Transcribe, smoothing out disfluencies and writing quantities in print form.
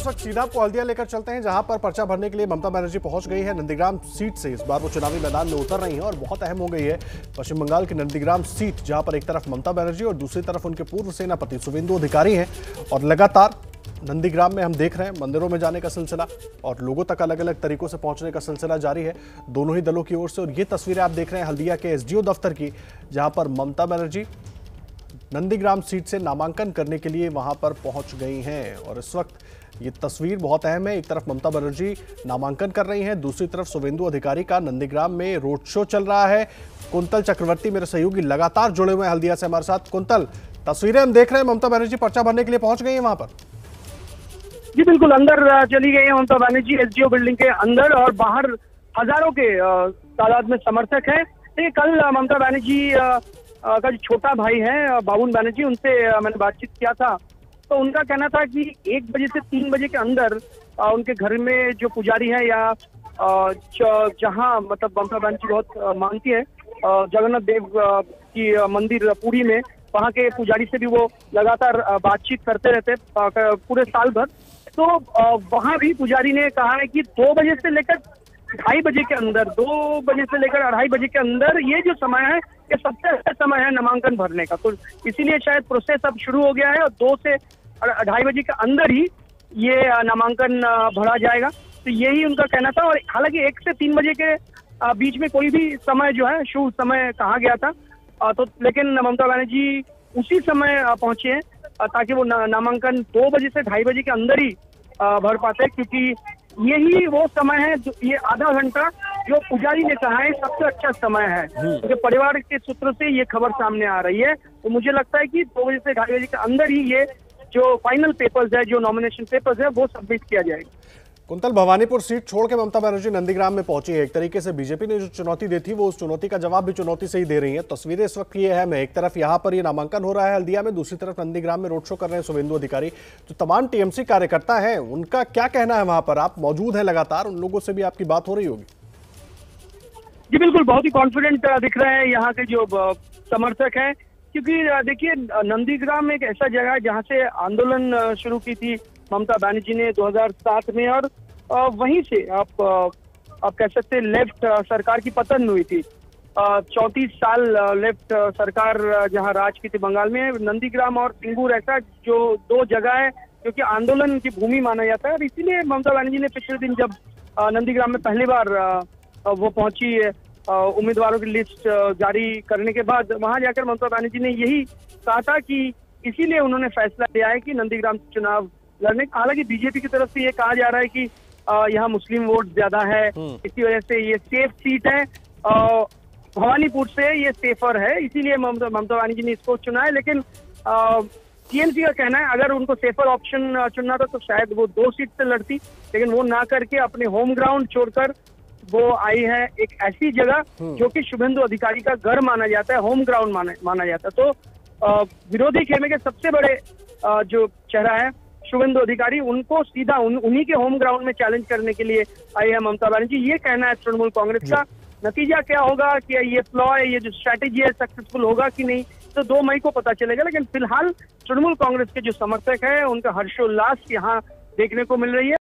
इस वक्त सीधा आपको हल्दिया लेकर चलते हैं, जहां पर पर्चा भरने के लिए ममता बनर्जी पहुंच गई है। नंदीग्राम सीट से इस बार वो चुनावी मैदान में उतर रही हैं और बहुत अहम हो गई है पश्चिम बंगाल की नंदीग्राम सीट, जहां पर एक तरफ ममता बनर्जी और दूसरी तरफ उनके पूर्व सेनापति शुभेंदु अधिकारी हैं। और लगातार नंदीग्राम में हम देख रहे हैं मंदिरों में जाने का सिलसिला और लोगों तक अलग अलग तरीकों से पहुंचने का सिलसिला जारी है दोनों ही दलों की ओर से। और ये तस्वीरें आप देख रहे हैं हल्दिया के एसडीओ दफ्तर की, जहां पर ममता बनर्जी नंदीग्राम सीट से नामांकन करने के लिए वहां पर पहुंच गई हैं। और इस वक्त ये तस्वीर बहुत अहम है। एक तरफ ममता बनर्जी नामांकन कर रही हैं, दूसरी तरफ शुभेंदु अधिकारी का नंदीग्राम में रोड शो चल रहा है। कुंतल चक्रवर्ती मेरे सहयोगी लगातार जुड़े हुए हैं हल्दिया से हमारे साथ। कुंतल, तस्वीरें हम देख रहे हैं, ममता बनर्जी पर्चा भरने के लिए पहुंच गई है वहां पर। जी बिल्कुल, अंदर चली गई है ममता बनर्जी एसडीओ बिल्डिंग के अंदर, और बाहर हजारों के तादाद में समर्थक हैं। देखिए, कल ममता बनर्जी का जो छोटा भाई है बाबुन बनर्जी, उनसे मैंने बातचीत किया था, तो उनका कहना था कि 1 बजे से 3 बजे के अंदर उनके घर में जो पुजारी है या जहां मतलब ममता बनर्जी बहुत मानती है जगन्नाथ देव की मंदिर पुरी में, वहाँ के पुजारी से भी वो लगातार बातचीत करते रहते पूरे साल भर। तो वहाँ भी पुजारी ने कहा है कि 2 बजे से लेकर 2:30 बजे के अंदर, 2 बजे से लेकर 2:30 बजे के अंदर ये जो समय है, ये सबसे अच्छा समय है नामांकन भरने का। तो इसीलिए शायद प्रोसेस अब शुरू हो गया है और 2 से 2:30 बजे के अंदर ही ये नामांकन भरा जाएगा। तो यही उनका कहना था। और हालांकि 1 से 3 बजे के बीच में कोई भी समय जो है शुभ समय कहा गया था, तो लेकिन ममता बनर्जी उसी समय पहुंचे हैं ताकि वो नामांकन 2 बजे से 2:30 बजे के अंदर ही भर पाते हैं, क्योंकि यही वो समय है, ये आधा घंटा जो पुजारी ने कहा है सबसे अच्छा समय है। क्योंकि परिवार के सूत्र से ये खबर सामने आ रही है, तो मुझे लगता है कि 2 बजे से 2:30 बजे के अंदर ही ये जो फाइनल पेपर्स है, जो नॉमिनेशन पेपर्स है, वो सबमिट किया जाएगा। कुंतल, भवानीपुर सीट छोड़ के ममता बनर्जी नंदीग्राम में पहुंची है। एक तरीके से बीजेपी ने जो चुनौती दी थी, वो उस चुनौती का जवाब भी चुनौती से ही दे रही है। तस्वीरें इस वक्त ये अहम है, एक तरफ यहाँ पर ये नामांकन हो रहा है हल्दिया में, दूसरी तरफ नंदीग्राम में रोड शो कर रहे हैं शुभेंदु अधिकारी। जो तमाम टीएमसी कार्यकर्ता हैं, उनका क्या कहना है? वहां पर आप मौजूद हैं लगातार, उन लोगों से भी आपकी बात हो रही होगी। जी बिल्कुल, बहुत ही कॉन्फिडेंट दिख रहे हैं यहाँ के जो समर्थक हैं, क्योंकि देखिए नंदीग्राम एक ऐसा जगह है जहाँ से आंदोलन शुरू की थी ममता बनर्जी ने 2007 में, और वहीं से आप कह सकते हैं लेफ्ट सरकार की पतन हुई थी। 34 साल लेफ्ट सरकार जहां राज की थी बंगाल में। नंदीग्राम और सिंगूर ऐसा जो 2 जगह है जो कि आंदोलन की भूमि माना जाता है, और इसीलिए ममता बनर्जी ने पिछले दिन जब नंदीग्राम में पहली बार वो पहुंची उम्मीदवारों की लिस्ट जारी करने के बाद, वहां जाकर ममता बनर्जी ने यही कहा था कि इसीलिए उन्होंने फैसला लिया है कि नंदीग्राम चुनाव लड़ने। हालांकि बीजेपी की तरफ से ये कहा जा रहा है कि यहाँ मुस्लिम वोट ज्यादा है, इसी वजह से ये सेफ सीट है, भवानीपुर से ये सेफर है, इसीलिए ममता बनर्जी ने इसको चुना है। लेकिन टीएमसी का कहना है अगर उनको सेफर ऑप्शन चुनना था तो शायद वो 2 सीट से लड़ती, लेकिन वो ना करके अपने होम ग्राउंड छोड़कर वो आई है एक ऐसी जगह जो कि शुभेंदु अधिकारी का घर माना जाता है, होम ग्राउंड माना जाता है। तो विरोधी खेमे के सबसे बड़े जो चेहरा है शुभेंदु अधिकारी, उनको सीधा उन्हीं के होम ग्राउंड में चैलेंज करने के लिए आई है ममता बनर्जी। ये कहना है तृणमूल कांग्रेस का। नतीजा क्या होगा कि ये फ्लॉ है, ये जो स्ट्रैटेजी है सक्सेसफुल होगा कि नहीं, तो 2 मई को पता चलेगा। लेकिन फिलहाल तृणमूल कांग्रेस के जो समर्थक है उनका हर्षोल्लास यहाँ देखने को मिल रही है।